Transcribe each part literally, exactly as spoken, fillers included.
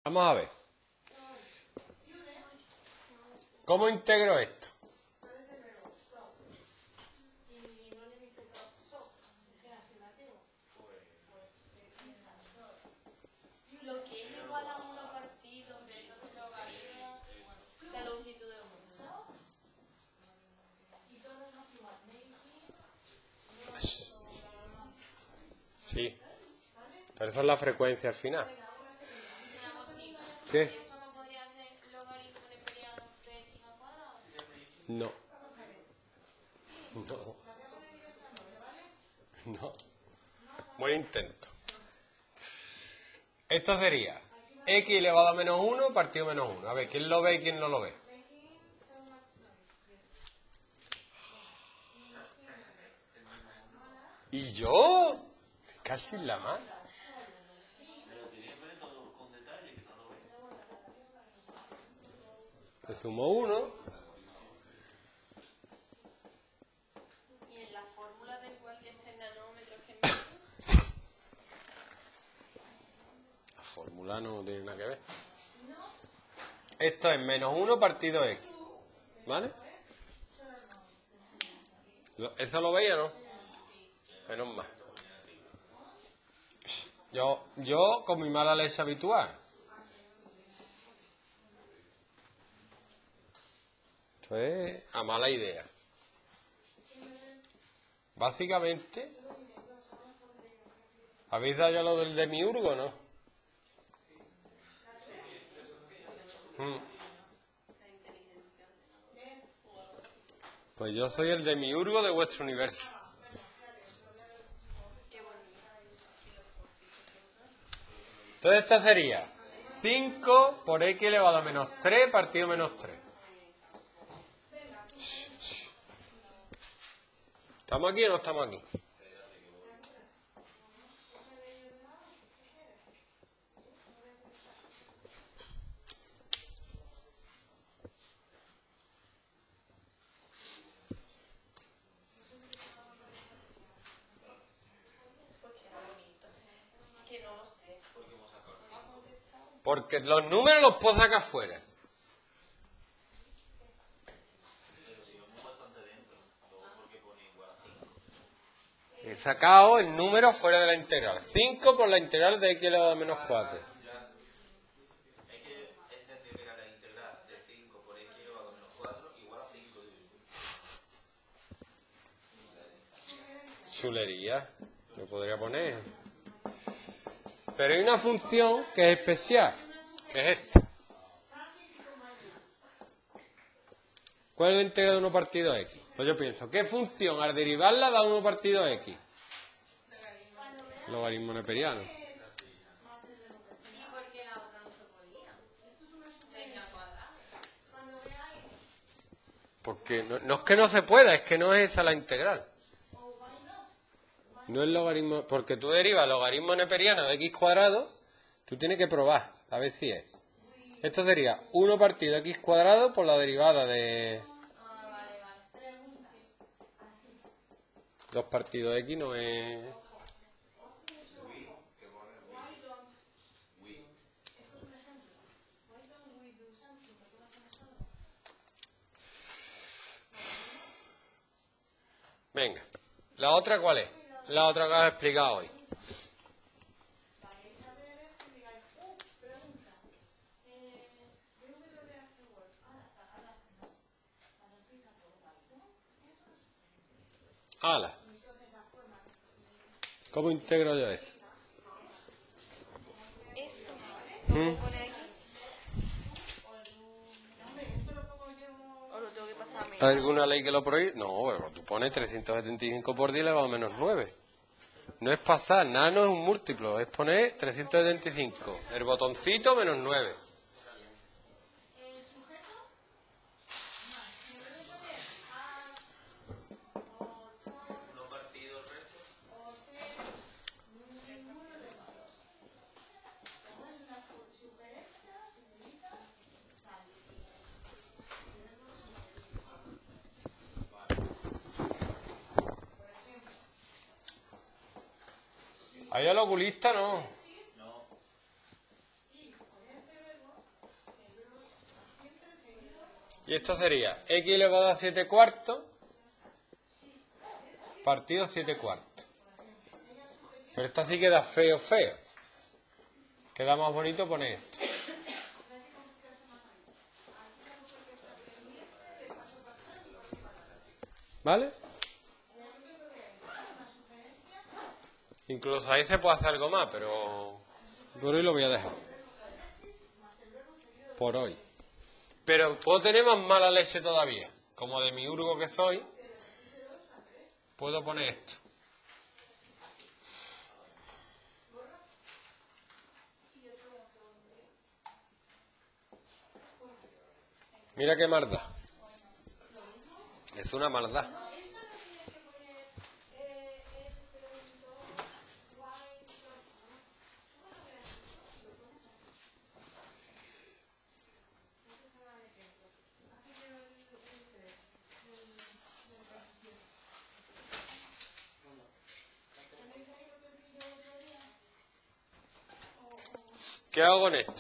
Vamos a ver. ¿Cómo integro esto? Lo que es igual a uno partido menos el logaritmo de la longitud de uno. Y todo es más igual. Sí. Pero esa es la frecuencia al final. ¿Qué? ¿Eso no podría ser logaritmo neperiano de x al cuadrado? No. No. No. Buen intento. Esto sería x elevado a menos uno partido menos uno. A ver, ¿quién lo ve y quién no lo ve? ¿Y yo? Casi en la mano. Le sumo uno. Y en la fórmula de igual que esté en nanómetros que en metros. La fórmula no tiene nada que ver. Esto es menos uno partido x. ¿Vale? ¿Eso lo veis o no? Menos mal. Yo, yo con mi mala leche habitual. Esto es a mala idea. Básicamente, ¿habéis dado ya lo del demiurgo, no? Hmm. Pues yo soy el demiurgo de vuestro universo. Entonces esto sería cinco por x elevado a menos tres partido menos tres. ¿Estamos aquí o no estamos aquí? Porque los números los puedo sacar fuera. He sacado el número fuera de la integral. cinco por la integral de x elevado a menos cuatro. Es que entendió que era la integral de cinco por x elevado a menos cuatro igual a cinco. Chulería. Lo podría poner. Pero hay una función que es especial. Que es esta. ¿Cuál es la integral de uno partido x? Pues yo pienso, ¿qué función al derivarla da uno partido x? Logaritmo neperiano. ¿Y por qué la otra no se podía? X al cuadrado. Porque no, no es que no se pueda, es que no es esa la integral. No es logaritmo, porque tú derivas logaritmo neperiano de x cuadrado, tú tienes que probar, a ver si es. Esto sería uno partido x cuadrado por la derivada de Ah, vale, vale. dos partidos de x no es... Venga, ¿la otra cuál es? La otra que os he explicado hoy. ¡Hala! ¿Cómo integro yo eso? Esto, ¿Mm? ¿lo pone aquí? ¿O lo tengo que pasar a mí? ¿Hay alguna ley que lo prohíbe? No, bueno, tú pones trescientos setenta y cinco por diez elevado a menos nueve. No es pasar, nada no es un múltiplo, es poner trescientos setenta y cinco. El botoncito menos nueve. No partido el resto. Ahí al oculista no. No. Y esto sería x elevado a siete cuartos partido siete cuartos. Pero esta sí queda feo, feo. Queda más bonito poner esto. ¿Vale? Incluso ahí se puede hacer algo más, pero por hoy lo voy a dejar. Por hoy. Pero puedo tener más mala leche todavía. Como de mi urgo que soy, puedo poner esto. Mira qué maldad. Es una maldad. ¿Qué hago con esto?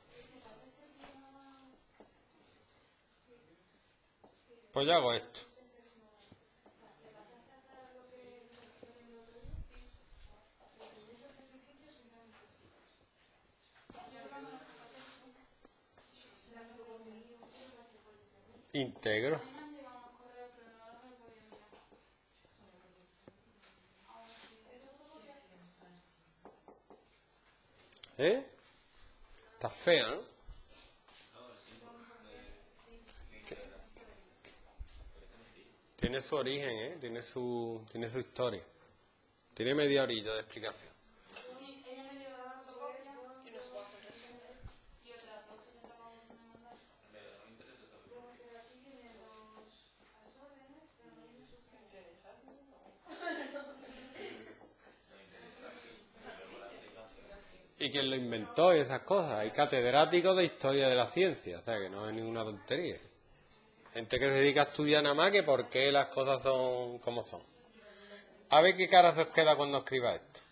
Pues yo hago esto. Integro. ¿Eh? Está fea, ¿no? Tiene su origen, ¿eh? Tiene su, tiene su historia. Tiene media horita de explicación. Y quien lo inventó y esas cosas. Hay catedráticos de historia de la ciencia, o sea que no es ninguna tontería. Gente que se dedica a estudiar nada más que por qué las cosas son como son. A ver qué cara se os queda cuando escriba esto.